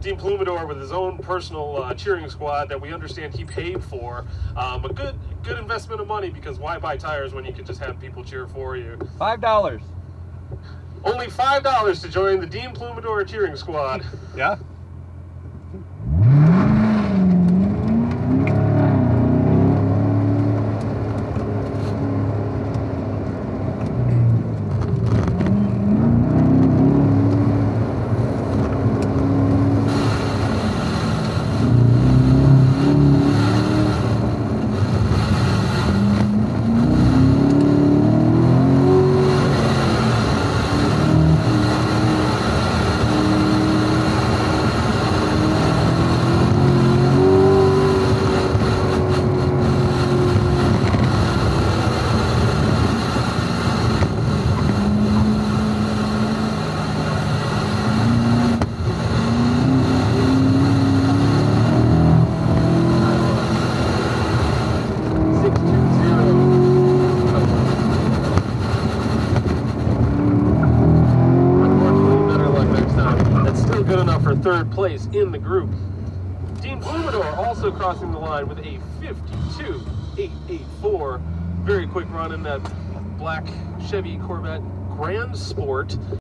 Dean Plumador with his own personal cheering squad that we understand he paid for. A good investment of money, because why buy tires when you can just have people cheer for you? $5. Only $5 to join the Dean Plumador cheering squad. Yeah. Good enough for third place in the group. Dean Plumador also crossing the line with a 52.884. Very quick run in that black Chevy Corvette Grand Sport.